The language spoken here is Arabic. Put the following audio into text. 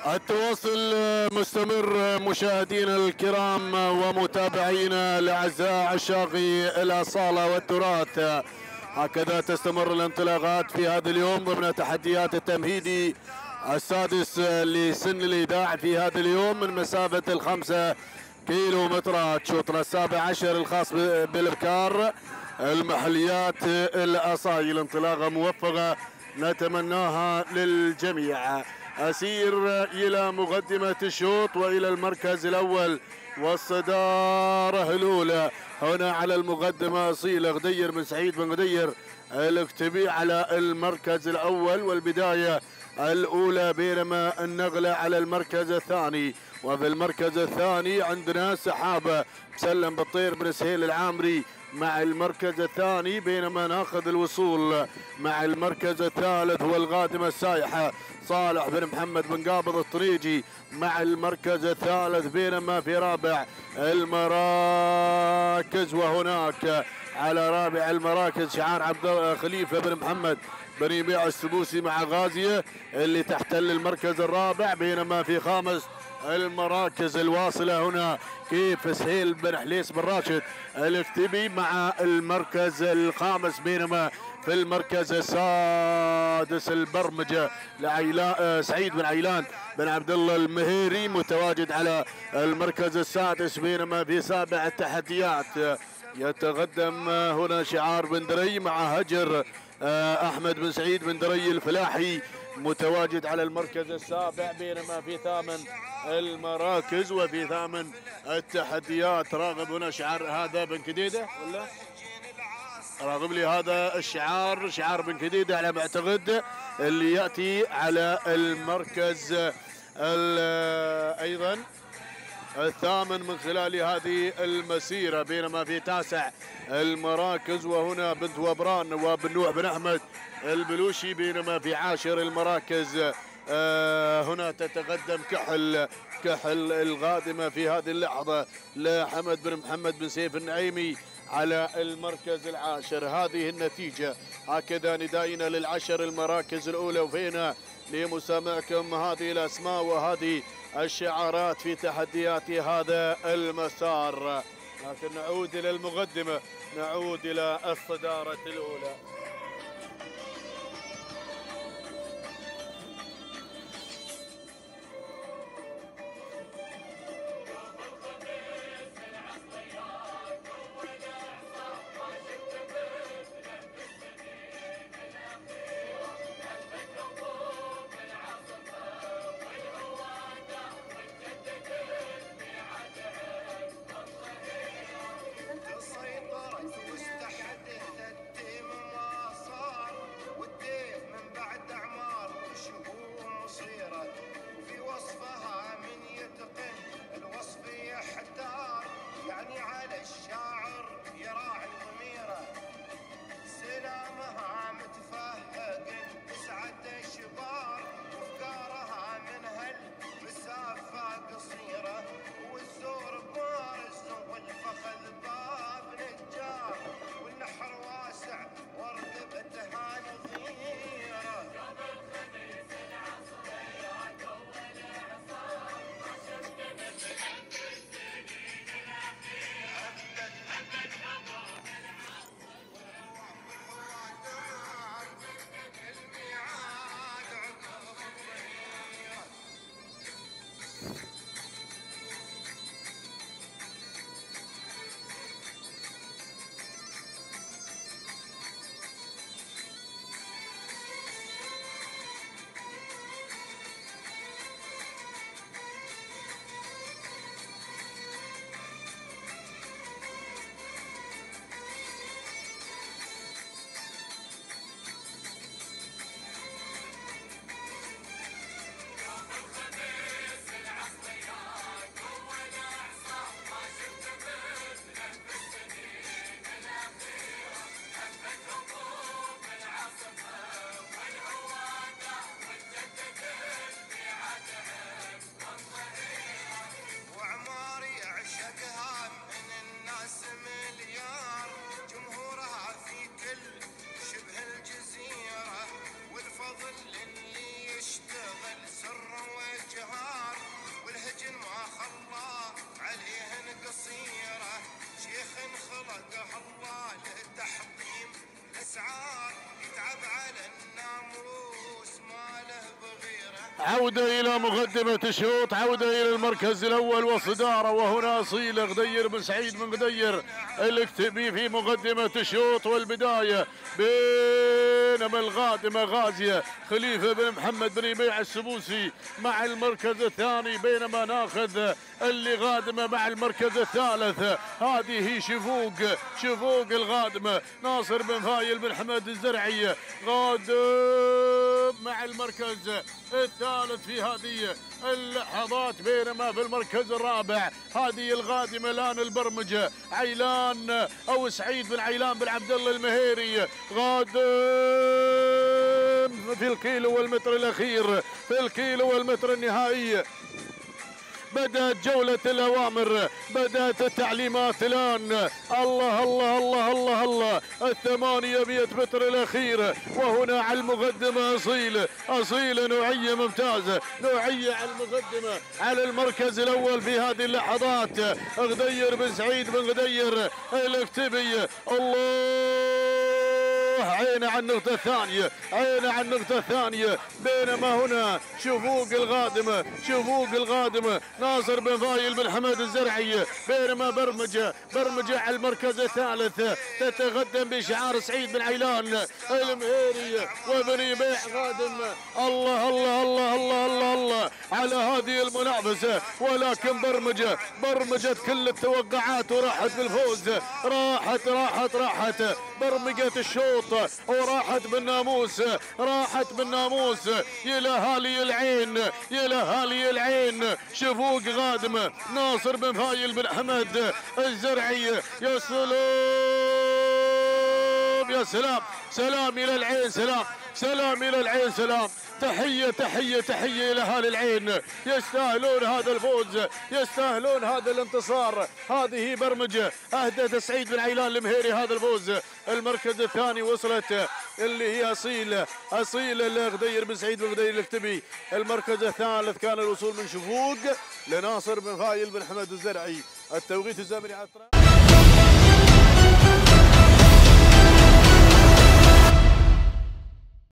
التواصل مستمر مشاهدينا الكرام ومتابعينا الاعزاء عشاقي الاصاله والتراث. هكذا تستمر الانطلاقات في هذا اليوم ضمن تحديات التمهيدي السادس لسن الايداع في هذا اليوم من مسافه ال5 كيلومترات. شوطنا ال17 الخاص بالابكار المحليات الاصايل. انطلاقه موفقه نتمناها للجميع. أسير إلى مقدمة الشوط وإلى المركز الأول والصدارة الأولى. هنا على المقدمة أصيل غدير بن سعيد بن غدير الاكتبي على المركز الأول والبداية الأولى، بينما النغلة على المركز الثاني. وفي المركز الثاني عندنا سحابة مسلم بالطير بن سهيل العامري مع المركز الثاني، بينما ناخذ الوصول مع المركز الثالث والقادمة السايحة صالح بن محمد بن قابض الطريجي مع المركز الثالث، بينما في رابع المراكز وهناك على رابع المراكز شعار عبد خليفة بن محمد بن يبيع السبوسي مع غازية اللي تحتل المركز الرابع، بينما في خامس المراكز الواصلة هنا كيف سهيل بن حليس بن راشد الاكتبي مع المركز الخامس، بينما في المركز السادس البرمجة سعيد بن عيلان بن عبد الله المهيري متواجد على المركز السادس، بينما في سابع التحديات يتقدم هنا شعار بن دري مع هجر احمد بن سعيد بن دري الفلاحي متواجد على المركز السابع، بينما في ثامن المراكز وفي ثامن التحديات راغب هنا شعار هذا بن كديده ولا راغب لي هذا الشعار شعار بن كديده على ما اعتقد اللي ياتي على المركز ايضا الثامن من خلال هذه المسيرة، بينما في تاسع المراكز وهنا بنت وبران وبن نوح بن أحمد البلوشي، بينما في عاشر المراكز هنا تتقدم كحل القادمة في هذه اللحظة لحمد بن محمد بن سيف النعيمي على المركز العاشر. هذه النتيجة هكذا ندائنا للعشر المراكز الأولى، وفينا لمسامعكم هذه الأسماء وهذه الشعارات في تحديات هذا المسار. لكن نعود إلى المقدمة، نعود إلى الصدارة الأولى. عودة إلى مقدمة الشوط، عودة إلى المركز الأول والصدارة، وهنا أصيل غدير بن سعيد بن غدير الكتبي في مقدمة الشوط، والبداية بينما القادمة غازية خليفة بن محمد بن يبيع السبوسي مع المركز الثاني، بينما ناخذ اللي قادمة مع المركز الثالث هذه شفوق القادمة ناصر بن فايل بن حمد الزرعي قادم مع المركز الثالث في هذه اللحظات، بينما في المركز الرابع هذه القادمة الآن البرمجة عيلان أو سعيد بن عيلان بن عبد الله المهيري قادم في الكيلو والمتر الأخير، في الكيلو والمتر النهائي. بدأت جولة الأوامر، بدأت التعليمات الآن. الله الله الله الله الله 800 متر الأخير، وهنا على المقدمة أصيل نوعية ممتازة، نوعية على المقدمة على المركز الأول في هذه اللحظات غدير بن سعيد بن غدير الكتبي. الله عينه على النقطة الثانية، عينه على النقطة الثانية، بينما هنا شفوق القادمة ناصر بن فايل بن حمد الزرعي، بينما برمجة على المركز الثالث تتقدم بشعار سعيد بن عيلان المهيري وبن يبيع قادم. الله الله الله الله الله الله على هذه المنافسة، ولكن برمجت كل التوقعات وراحت بالفوز، راحت برمجت الشوط وراحت بالناموس، يا هالي العين شفوق قادمة ناصر بن فايل بن حمد الزرعي. يا سلام يا سلام إلى العين، سلام إلى العين، سلام. تحية إلى أهالي العين، يستاهلون هذا الفوز، يستاهلون هذا الانتصار. هذه برمجة أهدت سعيد بن عيلان المهيري هذا الفوز. المركز الثاني وصلت اللي هي أصيل لغدير بن سعيد بن غدير الكتبي. المركز الثالث كان الوصول من شفوق لناصر بن فايل بن حمد الزرعي. التوقيت الزمني على